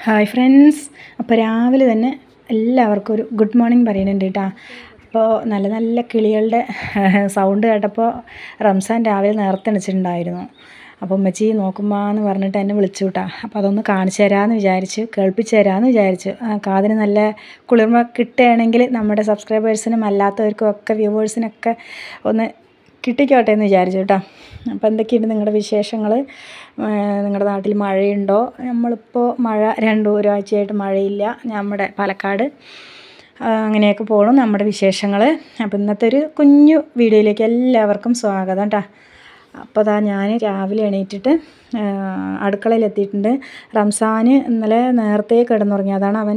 Hi friends. അപ്പോൾ രാവിലെ തന്നെ എല്ലാവർക്കും ഒരു ഗുഡ് മോർണിംഗ് പറയുന്നുണ്ട് കേട്ടോ. അപ്പോൾ നല്ല നല്ല കിളികളുടെ സൗണ്ട് കേട്ടപ്പോൾ റംസാൻ രാവിലെ നേരത്തെ എണിച്ചിട്ടുണ്ടായിരുന്നു. അപ്പോൾ ഉമ്മച്ചി നോക്കുമ്പോൾ എന്ന് പറഞ്ഞിട്ട് എന്നെ വിളിച്ചു കേട്ടോ. അപ്പോൾ അതൊന്ന് കാണിച്ചു തരാമെന്ന് വിചാരിച്ചു, കേൾപ്പിച്ചു തരാമെന്ന് വിചാരിച്ചു. കാതിന് നല്ല കുളിർമ കിട്ടുകയാണെങ്കിൽ നമ്മുടെ സബ്സ്ക്രൈബേഴ്സിനും അല്ലാത്തവർക്കും ഒക്കെ വ്യൂവേഴ്സിനൊക്കെ ഒന്ന് കിട്ടിക്കോട്ടെ എന്ന് വിചാരിച്ചു കേട്ടോ. അപ്പോൾ എന്തൊക്കെയുണ്ട് നിങ്ങളുടെ വിശേഷങ്ങൾ? നിങ്ങളുടെ നാട്ടിൽ മഴയുണ്ടോ? നമ്മളിപ്പോൾ മഴ ഒരാഴ്ചയായിട്ട് മഴയില്ല നമ്മുടെ പാലക്കാട്. അങ്ങനെയൊക്കെ പോകണം നമ്മുടെ വിശേഷങ്ങൾ. അപ്പോൾ ഇന്നത്തെ ഒരു കുഞ്ഞു വീഡിയോയിലേക്ക് എല്ലാവർക്കും സ്വാഗതം കേട്ടോ. അപ്പോൾ അതാ ഞാൻ രാവിലെ എണീറ്റിട്ട് അടുക്കളയിലെത്തിയിട്ടുണ്ട്. റംസാന് ഇന്നലെ നേരത്തെ കിടന്നുറങ്ങി, അതാണ് അവൻ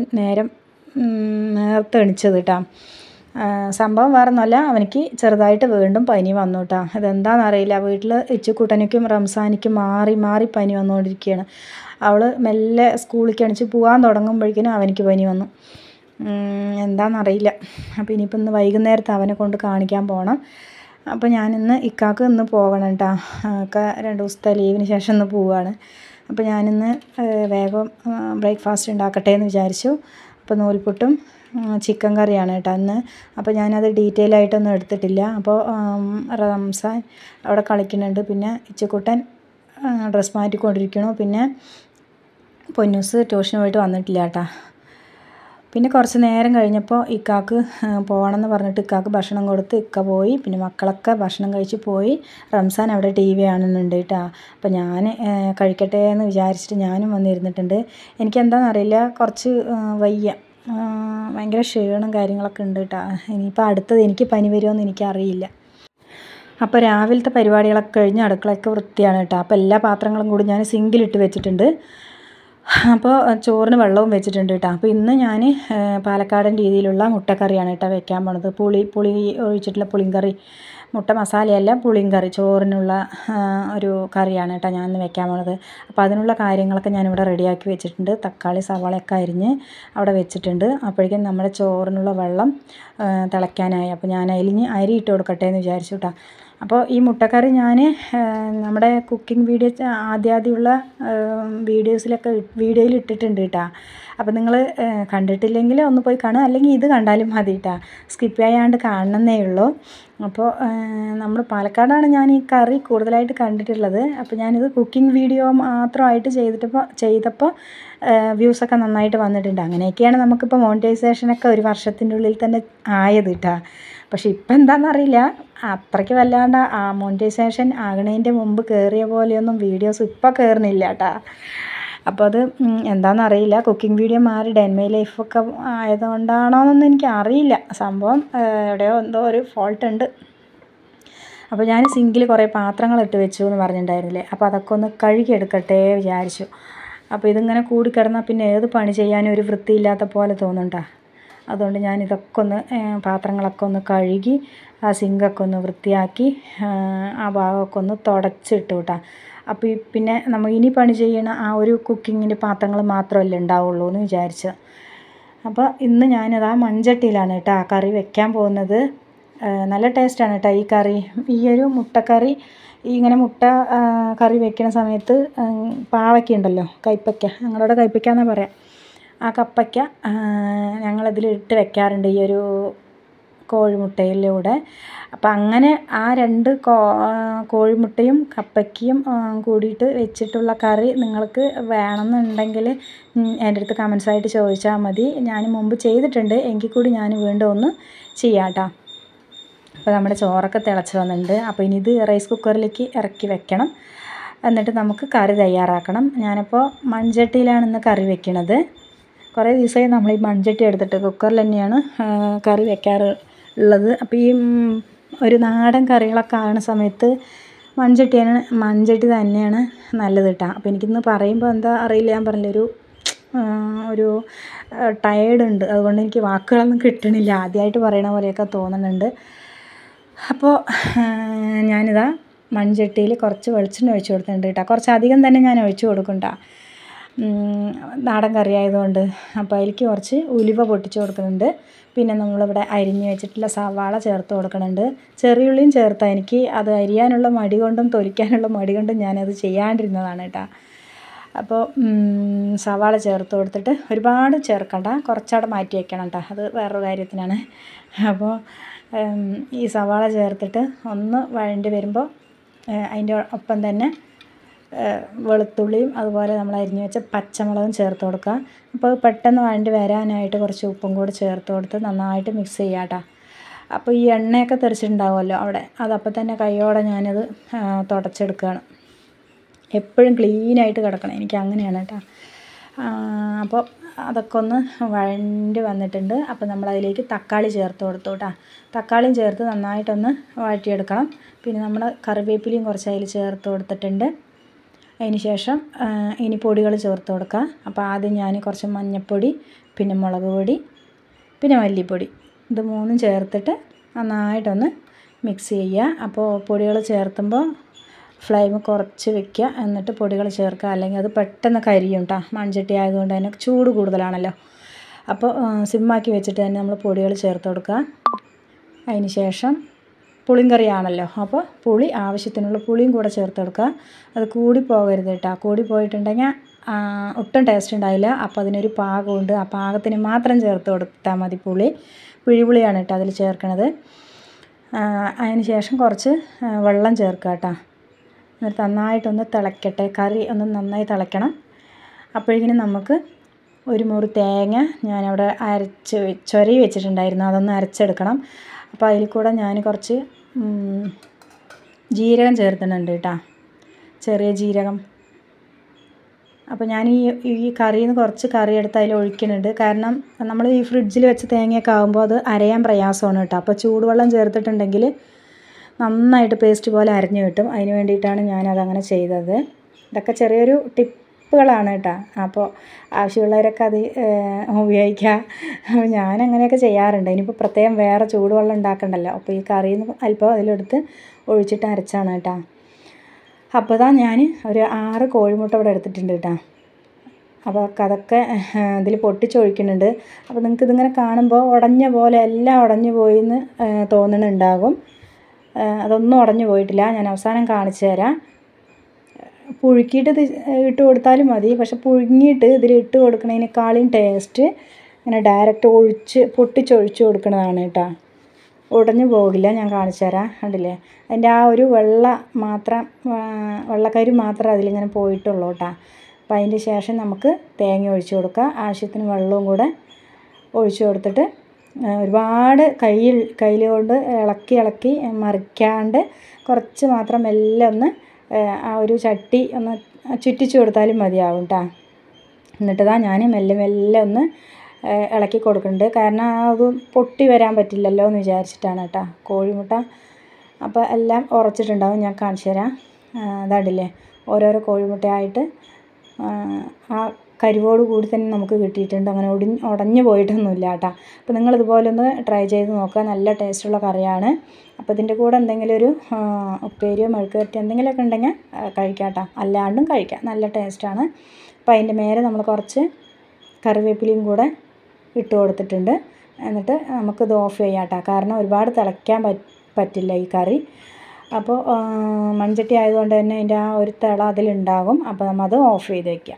നേരത്തെ എണിച്ചത് കേട്ടോ. സംഭവം വേറൊന്നുമല്ല, അവനിക്ക് ചെറുതായിട്ട് വീണ്ടും പനി വന്നു കേട്ടോ. അതെന്താണെന്നറിയില്ല, വീട്ടിൽ ഇച്ചുക്കുട്ടനിക്കും റംസാനിക്കും മാറി മാറി പനി വന്നുകൊണ്ടിരിക്കുകയാണ്. അവൾ മെല്ലെ സ്കൂളിലേക്ക് എണിച്ച് പോകാൻ തുടങ്ങുമ്പോഴേക്കിനും അവനിക്ക് പനി വന്നു. എന്താണെന്നറിയില്ല. അപ്പോൾ ഇനിയിപ്പോൾ ഇന്ന് വൈകുന്നേരത്ത് അവനെ കൊണ്ട് കാണിക്കാൻ പോകണം. അപ്പോൾ ഞാനിന്ന് ഇക്കാക്ക് ഇന്ന് പോകണം കേട്ടോ. ഒക്കെ 2 ദിവസത്തെ ലീവിന് ശേഷം ഇന്ന് പോവുകയാണ്. അപ്പോൾ ഞാനിന്ന് വേഗം ബ്രേക്ക്ഫാസ്റ്റ് ഉണ്ടാക്കട്ടെ എന്ന് വിചാരിച്ചു. അപ്പോൾ നൂൽപുട്ടും ചിക്കൻ കറിയാണ് കേട്ടോ ഇന്ന്. അപ്പോൾ ഞാനത് ഡീറ്റെയിൽ ആയിട്ടൊന്നും എടുത്തിട്ടില്ല. അപ്പോൾ റംസാൻ അവിടെ കളിക്കുന്നുണ്ട്, പിന്നെ ഇച്ചുക്കുട്ടൻ ഡ്രസ്സ് മാറ്റിക്കൊണ്ടിരിക്കണു, പിന്നെ പൊന്നൂസ് ട്യൂഷന് പോയിട്ട് വന്നിട്ടില്ല കേട്ടോ. പിന്നെ കുറച്ച് നേരം കഴിഞ്ഞപ്പോൾ ഇക്കാക്ക് പോകണമെന്ന് പറഞ്ഞിട്ട് ഇക്കാക്ക് ഭക്ഷണം കൊടുത്ത് ഇക്ക പോയി. പിന്നെ മക്കളൊക്കെ ഭക്ഷണം കഴിച്ച് പോയി. റംസാൻ അവിടെ TV കാണുന്നുണ്ട് കേട്ടോ. അപ്പോൾ ഞാൻ കഴിക്കട്ടെ എന്ന് വിചാരിച്ചിട്ട് ഞാനും വന്നിരുന്നിട്ടുണ്ട്. എനിക്കെന്താണെന്നറിയില്ല, കുറച്ച് വയ്യ, ഭയങ്കര ക്ഷീണം കാര്യങ്ങളൊക്കെ ഉണ്ട് കേട്ടോ. ഇനിയിപ്പോൾ അടുത്തത് എനിക്ക് പനി വരുമോയെന്ന് എനിക്കറിയില്ല. അപ്പോൾ രാവിലത്തെ പരിപാടികളൊക്കെ കഴിഞ്ഞ് അടുക്കളയൊക്കെ വൃത്തിയാണ് കേട്ടോ. അപ്പോൾ എല്ലാ പാത്രങ്ങളും കൂടി ഞാൻ സിങ്കിലിട്ട് വെച്ചിട്ടുണ്ട്. അപ്പോൾ ചോറിന് വെള്ളവും വെച്ചിട്ടുണ്ട് കേട്ടോ. അപ്പോൾ ഇന്ന് ഞാൻ പാലക്കാടൻ രീതിയിലുള്ള മുട്ടക്കറിയാണ് കേട്ടോ വെക്കാൻ പോണത്. പുളി ഒഴിച്ചിട്ടുള്ള പുളിങ്കറി, മുട്ട മസാലയല്ല, പുളിങ്കറി, ചോറിനുള്ള ഒരു കറിയാണ് കേട്ടോ ഞാൻ ഇന്ന് വെക്കാൻ പോണത്. അപ്പോൾ അതിനുള്ള കാര്യങ്ങളൊക്കെ ഞാനിവിടെ റെഡിയാക്കി വെച്ചിട്ടുണ്ട്. തക്കാളി സവാളയൊക്കെ അരിഞ്ഞ് അവിടെ വെച്ചിട്ടുണ്ട്. അപ്പോഴേക്കും നമ്മുടെ ചോറിനുള്ള വെള്ളം തിളയ്ക്കാനായി. അപ്പോൾ ഞാൻ അരി ഇട്ട് കൊടുക്കട്ടെ എന്ന് വിചാരിച്ചു കേട്ടോ. അപ്പോൾ ഈ മുട്ടക്കറി ഞാൻ നമ്മുടെ കുക്കിംഗ് ആദ്യമുള്ള വീഡിയോയിൽ ഇട്ടിട്ടുണ്ട് കേട്ടോ. അപ്പോൾ നിങ്ങൾ കണ്ടിട്ടില്ലെങ്കിൽ ഒന്ന് പോയി കാണുക, അല്ലെങ്കിൽ ഇത് കണ്ടാലും മതി കേട്ടോ. സ്കിപ്പ് ചെയ്യാണ്ട് കാണണമെന്നേ ഉള്ളൂ. അപ്പോൾ നമ്മൾ പാലക്കാടാണ് ഞാൻ ഈ കറി കൂടുതലായിട്ട് കണ്ടിട്ടുള്ളത്. അപ്പോൾ ഞാനിത് കുക്കിംഗ് വീഡിയോ മാത്രമായിട്ട് ചെയ്തപ്പോൾ വ്യൂസൊക്കെ നന്നായിട്ട് വന്നിട്ടുണ്ട്. അങ്ങനെയൊക്കെയാണ് നമുക്കിപ്പോൾ മോണിറ്റൈസേഷനൊക്കെ 1 വർഷത്തിൻ്റെ ഉള്ളിൽ തന്നെ ആയത് കേട്ടോ. പക്ഷെ ഇപ്പം എന്താണെന്നറിയില്ല, അത്രയ്ക്ക് വല്ലാണ്ട് മോണിറ്റൈസേഷൻ ആകണതിൻ്റെ മുമ്പ് കയറിയ പോലെയൊന്നും വീഡിയോസ് ഇപ്പോൾ കയറുന്നില്ല കേട്ടോ. അപ്പോൾ അത് എന്താണെന്നറിയില്ല, കുക്കിംഗ് വീഡിയോ മാറി ഡെൻമൈ ലൈഫൊക്കെ ആയതുകൊണ്ടാണോയെന്നൊന്നും എനിക്ക് അറിയില്ല. സംഭവം എവിടെയോ എന്തോ ഒരു ഫോൾട്ട് ഉണ്ട്. അപ്പോൾ ഞാൻ സിങ്കിൽ കുറേ പാത്രങ്ങൾ ഇട്ട് വെച്ചു എന്ന് പറഞ്ഞിട്ടുണ്ടായിരുന്നില്ലേ, അപ്പോൾ അതൊക്കെ ഒന്ന് കഴുകിയെടുക്കട്ടെ വിചാരിച്ചു. അപ്പോൾ ഇതിങ്ങനെ കൂടിക്കിടന്നാൽ പിന്നെ ഏത് പണി ചെയ്യാനും ഒരു വൃത്തിയില്ലാത്ത പോലെ തോന്നുന്നുണ്ടോ. അതുകൊണ്ട് ഞാൻ ഇതൊക്കെ ഒന്ന് പാത്രങ്ങളൊക്കെ ഒന്ന് കഴുകി ആ സിങ്കൊക്കെ ഒന്ന് വൃത്തിയാക്കി ആ ഭാഗമൊക്കെ ഒന്ന് തുടച്ചിട്ട് കേട്ടോ. അപ്പോൾ പിന്നെ നമ്മൾ ഇനി പണി ചെയ്യണ ആ ഒരു കുക്കിങ്ങിൻ്റെ പാത്രങ്ങൾ മാത്രമല്ലേ ഉണ്ടാവുള്ളൂ എന്ന് വിചാരിച്ചു. അപ്പോൾ ഇന്ന് ഞാനത് ആ മൺചട്ടിയിലാണ് കേട്ടോ ആ കറി വെക്കാൻ പോകുന്നത്. നല്ല ടേസ്റ്റാണ് കേട്ടോ ഈ കറി. ഈ ഒരു മുട്ടക്കറി, ഇങ്ങനെ മുട്ട കറി വെക്കുന്ന സമയത്ത് പാവയ്ക്ക ഉണ്ടല്ലോ, കയ്പ്പയ്ക്ക, ഞങ്ങളവിടെ കയ്പ്പയ്ക്ക എന്നാണ് പറയാം. ആ കപ്പയ്ക്ക ഞങ്ങളതിലിട്ട് വെക്കാറുണ്ട് ഈ ഒരു കോഴിമുട്ടയിലൂടെ. അപ്പം അങ്ങനെ ആ 2 കോഴിമുട്ടയും കപ്പയ്ക്കയും കൂടിയിട്ട് വെച്ചിട്ടുള്ള കറി നിങ്ങൾക്ക് വേണമെന്നുണ്ടെങ്കിൽ എൻ്റെ അടുത്ത് കമൻസായിട്ട് ചോദിച്ചാൽ മതി. ഞാൻ മുമ്പ് ചെയ്തിട്ടുണ്ട്, എങ്കിൽ കൂടി ഞാൻ വീണ്ടും ഒന്ന് ചെയ്യാം കേട്ടോ. അപ്പോൾ നമ്മുടെ ചോറൊക്കെ തിളച്ച് വന്നിട്ടുണ്ട്. അപ്പോൾ ഇനി ഇത് റൈസ് കുക്കറിലേക്ക് ഇറക്കി വെക്കണം, എന്നിട്ട് നമുക്ക് കറി തയ്യാറാക്കണം. ഞാനിപ്പോൾ മൺചട്ടിയിലാണ് ഇന്ന് കറി വെക്കുന്നത്. കുറേ ദിവസമായി നമ്മൾ ഈ മൺചട്ടി എടുത്തിട്ട് കുക്കറിൽ തന്നെയാണ് കറി വെക്കാറുള്ളത്. അപ്പോൾ ഈ ഒരു നാടൻ കറികളൊക്കെ ആകുന്ന സമയത്ത് മൺചട്ടി തന്നെയാണ് നല്ലത് കേട്ടോ. അപ്പോൾ എനിക്കിന്ന് പറയുമ്പോൾ എന്താ അറിയില്ല, ഞാൻ പറഞ്ഞില്ല, ഒരു ടയേർഡുണ്ട്, അതുകൊണ്ട് എനിക്ക് വാക്കുകളൊന്നും കിട്ടണില്ല. ആദ്യമായിട്ട് പറയണ പോലെയൊക്കെ തോന്നുന്നുണ്ട്. അപ്പോൾ ഞാനിതാ മൺചട്ടിയിൽ കുറച്ച് വെളിച്ചെണ്ണ ഒഴിച്ച് കൊടുക്കുന്നുണ്ട് കേട്ടോ. കുറച്ചധികം തന്നെ ഞാൻ ഒഴിച്ച് കൊടുക്കും കേട്ടോ, നാടൻ കറി ആയതുകൊണ്ട്. അപ്പോൾ അതിലേക്ക് കുറച്ച് ഉലുവ പൊട്ടിച്ച് കൊടുക്കുന്നുണ്ട്. പിന്നെ നമ്മളിവിടെ അരിഞ്ഞ് വെച്ചിട്ടുള്ള സവാള ചേർത്ത് കൊടുക്കുന്നുണ്ട്. ചെറിയുള്ളിയും ചേർത്താൽ എനിക്ക് അത് അരിയാനുള്ള മടി കൊണ്ടും തൊലിക്കാനുള്ള മടി കൊണ്ടും ഞാനത് ചെയ്യാണ്ടിരുന്നതാണ് കേട്ടോ. അപ്പോൾ സവാള ചേർത്ത് കൊടുത്തിട്ട് ഒരുപാട് ചേർക്കണ്ട, കുറച്ചവിടെ മാറ്റി വയ്ക്കണം കേട്ടോ, അത് വേറൊരു കാര്യത്തിനാണ്. അപ്പോൾ ഈ സവാള ചേർത്തിട്ട് ഒന്ന് വഴണ്ടി വരുമ്പോൾ അതിൻ്റെ ഒപ്പം തന്നെ വെളുത്തുള്ളിയും അതുപോലെ നമ്മൾ അരിഞ്ഞ് വെച്ച പച്ചമുളകും ചേർത്ത് കൊടുക്കുക. അപ്പോൾ പെട്ടെന്ന് വഴണ്ടി വരാനായിട്ട് കുറച്ച് ഉപ്പും കൂടി ചേർത്ത് കൊടുത്ത് നന്നായിട്ട് മിക്സ് ചെയ്യാം കേട്ടോ. അപ്പോൾ ഈ എണ്ണയൊക്കെ തെറിച്ചിട്ടുണ്ടാവുമല്ലോ അവിടെ, അതപ്പോൾ തന്നെ കൈയോടെ ഞാനത് തുടച്ചെടുക്കുകയാണ്. എപ്പോഴും ക്ലീനായിട്ട് കിടക്കണം, എനിക്ക് അങ്ങനെയാണ് കേട്ടോ. അപ്പോൾ അതൊക്കെ ഒന്ന് വഴണ്ടി വന്നിട്ടുണ്ട്. അപ്പോൾ നമ്മളതിലേക്ക് തക്കാളി ചേർത്ത് കൊടുത്തു കേട്ടോ. തക്കാളിയും ചേർത്ത് നന്നായിട്ടൊന്ന് വഴറ്റിയെടുക്കണം. പിന്നെ നമ്മൾ കറിവേപ്പിലയും കുറച്ച് അതിൽ ചേർത്ത് കൊടുത്തിട്ടുണ്ട്. അതിന് ശേഷം ഇനി പൊടികൾ ചേർത്ത് കൊടുക്കുക. അപ്പോൾ ആദ്യം ഞാൻ കുറച്ച് മഞ്ഞൾപ്പൊടി, പിന്നെ മുളക് പൊടി, പിന്നെ മല്ലിപ്പൊടി, ഇത് മൂന്നും ചേർത്തിട്ട് നന്നായിട്ടൊന്ന് മിക്സ് ചെയ്യുക. അപ്പോൾ പൊടികൾ ചേർത്തുമ്പോൾ ഫ്ലെയിം കുറച്ച് വെക്കുക, എന്നിട്ട് പൊടികൾ ചേർക്കുക, അല്ലെങ്കിൽ അത് പെട്ടെന്ന് കരിയും കേട്ടോ. മൺചട്ടി ആയതുകൊണ്ട് തന്നെ ചൂട് കൂടുതലാണല്ലോ. അപ്പോൾ സിമ്മാക്കി വെച്ചിട്ട് തന്നെ നമ്മൾ പൊടികൾ ചേർത്ത് കൊടുക്കുക. അതിന് ശേഷം പുളിങ്കറിയാണല്ലോ, അപ്പോൾ പുളി ആവശ്യത്തിനുള്ള പുളിയും കൂടെ ചേർത്ത് കൊടുക്കുക. അത് കൂടി പോകരുത് കേട്ടോ, കൂടി പോയിട്ടുണ്ടെങ്കിൽ ഒട്ടും ടേസ്റ്റ് ഉണ്ടാവില്ല. അപ്പോൾ അതിനൊരു പാകമുണ്ട്, ആ പാകത്തിന് മാത്രം ചേർത്ത് കൊടുത്താൽ മതി. പിഴിപുളിയാണ് കേട്ടോ അതിൽ ചേർക്കണത്. അതിന് ശേഷം കുറച്ച് വെള്ളം ചേർക്കുക കേട്ടോ. എന്നിട്ട് നന്നായിട്ടൊന്ന് തിളയ്ക്കട്ടെ, കറി ഒന്ന് നന്നായി തിളയ്ക്കണം. അപ്പോഴേക്കിനും നമുക്ക് ഒരു മുറി തേങ്ങ ഞാനവിടെ ചൊരയി വെച്ചിട്ടുണ്ടായിരുന്നു, അതൊന്ന് അരച്ചെടുക്കണം. അപ്പോൾ അതിൽ കൂടെ ഞാൻ കുറച്ച് ജീരകം ചേർക്കുന്നുണ്ട് കേട്ടോ, ചെറിയ ജീരകം. അപ്പോൾ ഞാൻ ഈ കറിയിൽ നിന്ന് കുറച്ച് കറി എടുത്ത് അതിൽ ഒഴിക്കുന്നുണ്ട്. കാരണം നമ്മൾ ഈ ഫ്രിഡ്ജിൽ വെച്ച് തേങ്ങയൊക്കെ ആകുമ്പോൾ അത് അരയാൻ പ്രയാസമാണ് കേട്ടോ. അപ്പോൾ ചൂടുവെള്ളം ചേർത്തിട്ടുണ്ടെങ്കിൽ നന്നായിട്ട് പേസ്റ്റ് പോലെ അരഞ്ഞു കിട്ടും. അതിന് വേണ്ടിയിട്ടാണ് ഞാനതങ്ങനെ ചെയ്തത്. ഇതൊക്കെ ചെറിയൊരു ടിപ്പുകളാണ് കേട്ടോ. അപ്പോൾ ആവശ്യമുള്ളവരൊക്കെ അത് ഉപയോഗിക്കുക. അപ്പോൾ ഞാനങ്ങനെയൊക്കെ ചെയ്യാറുണ്ട്. ഇനിയിപ്പോൾ പ്രത്യേകം വേറെ ചൂടുവെള്ളം ഉണ്ടാക്കണ്ടല്ലോ. അപ്പോൾ ഈ കറിയിൽ നിന്ന് അല്പം അതിലെടുത്ത് ഒഴിച്ചിട്ട് അരച്ചാണ് കേട്ടോ. അപ്പോൾ ഞാൻ ഒരു 6 കോഴിമുട്ട ഇവിടെ എടുത്തിട്ടുണ്ട് കേട്ടോ. അപ്പോൾ അതൊക്കെ ഇതിൽ പൊട്ടിച്ചൊഴിക്കുന്നുണ്ട്. അപ്പോൾ നിങ്ങൾക്ക് ഇതിങ്ങനെ കാണുമ്പോൾ ഉടഞ്ഞ പോലെ എല്ലാം ഉടഞ്ഞു പോയി എന്ന് തോന്നുന്നുണ്ടാകും. അതൊന്നും ഉടഞ്ഞു പോയിട്ടില്ല. ഞാൻ അവസാനം കാണിച്ചു തരാം. പുഴുക്കിയിട്ട് ഇത് ഇട്ട് കൊടുത്താലും മതി, പക്ഷെ പുഴുങ്ങിയിട്ട് ഇതിൽ ഇട്ട് കൊടുക്കുന്നതിനേക്കാളും ടേസ്റ്റ് ഇങ്ങനെ ഡയറക്റ്റ് പൊട്ടിച്ചൊഴിച്ച് കൊടുക്കുന്നതാണ് കേട്ടോ. ഉടഞ്ഞു പോകില്ല. ഞാൻ കാണിച്ചു തരാം. കണ്ടില്ലേ, അതിൻ്റെ ആ ഒരു വെള്ളക്കരി മാത്രമേ അതിലിങ്ങനെ പോയിട്ടുള്ളൂ കേട്ടോ. അപ്പോൾ അതിൻ്റെ ശേഷം നമുക്ക് തേങ്ങ ഒഴിച്ച് കൊടുക്കുക. ആവശ്യത്തിന് വെള്ളവും കൂടെ ഒഴിച്ച് കൊടുത്തിട്ട് ഒരുപാട് കയ്യിൽ കൊണ്ട് ഇളക്കി മറിക്കാണ്ട് കുറച്ച് മാത്രം മെല്ലെ ഒന്ന് ആ ഒരു ചട്ടി ഒന്ന് ചുറ്റിച്ച് കൊടുത്താലും മതിയാവും കേട്ടോ. എന്നിട്ട് ഞാൻ മെല്ലെ ഒന്ന് ഇളക്കി കൊടുക്കുന്നുണ്ട്. കാരണം അത് പൊട്ടി വരാൻ പറ്റില്ലല്ലോ എന്ന് വിചാരിച്ചിട്ടാണ് കേട്ടോ കോഴിമുട്ട. അപ്പോൾ എല്ലാം ഉറച്ചിട്ടുണ്ടാവും. ഞാൻ കാണിച്ചു തരാം. അതാണ്ടില്ലേ, ഓരോരോ കോഴിമുട്ടയായിട്ട് ആ കരിവോട് കൂടി തന്നെ നമുക്ക് കിട്ടിയിട്ടുണ്ട്. അങ്ങനെ ഉടഞ്ഞു പോയിട്ടൊന്നുമില്ല കേട്ടോ. അപ്പോൾ നിങ്ങളിതുപോലെ ഒന്ന് ട്രൈ ചെയ്ത് നോക്കുക. നല്ല ടേസ്റ്റുള്ള കറിയാണ്. അപ്പോൾ ഇതിൻ്റെ കൂടെ എന്തെങ്കിലും ഒരു ഉപ്പേരിയോ മെഴുക്ക് വരട്ടി എന്തെങ്കിലുമൊക്കെ ഉണ്ടെങ്കിൽ കഴിക്കാം കേട്ടോ. അല്ലാണ്ടും കഴിക്കാം, നല്ല ടേസ്റ്റാണ്. അപ്പോൾ അതിൻ്റെ മേലെ നമ്മൾ കുറച്ച് കറിവേപ്പിലയും കൂടെ ഇട്ട് കൊടുത്തിട്ടുണ്ട്. എന്നിട്ട് നമുക്കിത് ഓഫ് ചെയ്യാം കേട്ടോ. കാരണം ഒരുപാട് തിളയ്ക്കാൻ പറ്റില്ല ഈ കറി. അപ്പോൾ മൺചട്ടി ആയതുകൊണ്ട് തന്നെ അതിൻ്റെ ആ ഒരു തിള അതിലുണ്ടാകും. അപ്പോൾ നമ്മളത് ഓഫ് ചെയ്ത് വയ്ക്കാം.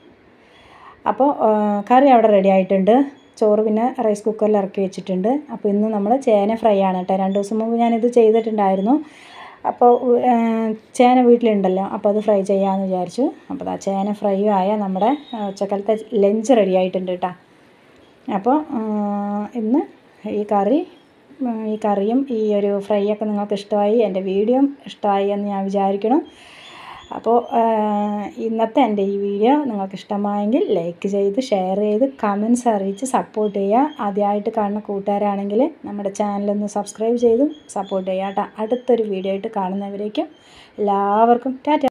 അപ്പോൾ കറി അവിടെ റെഡി ആയിട്ടുണ്ട്. ചോറ് പിന്നെ റൈസ് കുക്കറിൽ ഇറക്കി വെച്ചിട്ടുണ്ട്. അപ്പോൾ ഇന്ന് നമ്മൾ ചേന ഫ്രൈ ആണ് കേട്ടോ. 2 ദിവസം മുമ്പ് ഞാനിത് ചെയ്തിട്ടുണ്ടായിരുന്നു. അപ്പോൾ ചേന വീട്ടിലുണ്ടല്ലോ, അപ്പോൾ അത് ഫ്രൈ ചെയ്യാമെന്ന് വിചാരിച്ചു. അപ്പോൾ ആ ചേന ഫ്രൈയും ആയ നമ്മുടെ ഉച്ചക്കാലത്തെ ലഞ്ച് റെഡി ആയിട്ടുണ്ട് കേട്ടോ. അപ്പോൾ ഇന്ന് ഈ കറിയും ഈ ഒരു ഫ്രൈ ഒക്കെ നിങ്ങൾക്ക് ഇഷ്ടമായി, എൻ്റെ വീഡിയോ ഇഷ്ടമായി എന്ന് ഞാൻ വിചാരിക്കണം. അപ്പോൾ ഇന്നത്തെ എൻ്റെ ഈ വീഡിയോ നിങ്ങൾക്ക് ഇഷ്ടമായെങ്കിൽ ലൈക്ക് ചെയ്ത് ഷെയർ ചെയ്ത് കമൻറ്റ്സ് അറിയിച്ച് സപ്പോർട്ട് ചെയ്യുക. ആദ്യമായിട്ട് കാണുന്ന കൂട്ടുകാരാണെങ്കിൽ നമ്മുടെ ചാനലൊന്ന് സബ്സ്ക്രൈബ് ചെയ്ത് സപ്പോർട്ട് ചെയ്യുക കേട്ടോ. അടുത്തൊരു വീഡിയോ ആയിട്ട് കാണുന്നവരേക്കും എല്ലാവർക്കും ടാറ്റ.